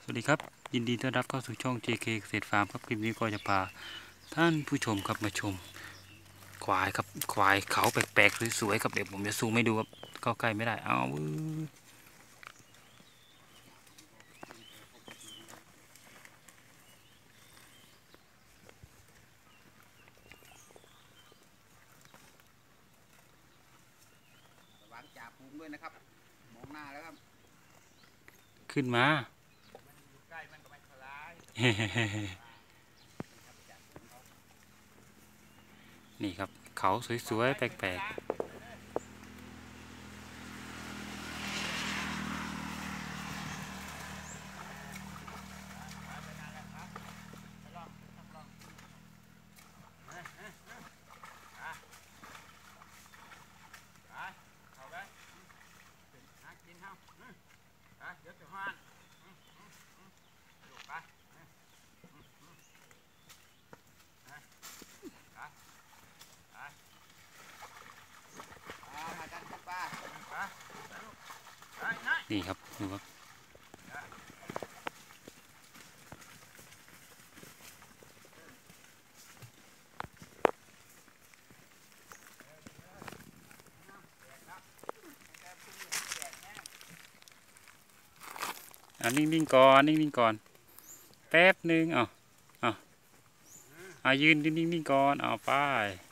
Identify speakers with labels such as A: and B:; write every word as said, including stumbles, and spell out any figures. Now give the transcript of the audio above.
A: สวัสดีครับยินดีต้อนรับเข้าสู่ช่อง เจ เค เกษตรฟาร์มครับคลิปนี้ก็จะพาท่านผู้ชมครับมาชมควายครับควายเขาแปลกๆสวยๆครับเดี๋ยวผมจะซูมให้ดูครับเข้าใกล้ไม่ได้เอา
B: ระวังจ่าปูมด้วยนะครับมองหน้าแล้วครับ
A: ขึ้นมา
B: ใกล้มันก็ไม่ทลาย
A: นี่ครับเขาสวยๆแปลกๆ
B: เดี๋ยวจะห้านดูไปมากันกันป้า
A: นี่ครับดูครับอ่ะนิ่งๆก่อนนิ่งๆก่อนแป๊บหนึ่งอ่ะอ่ะอ่ะยืนนิ่งๆก่อนเอาไป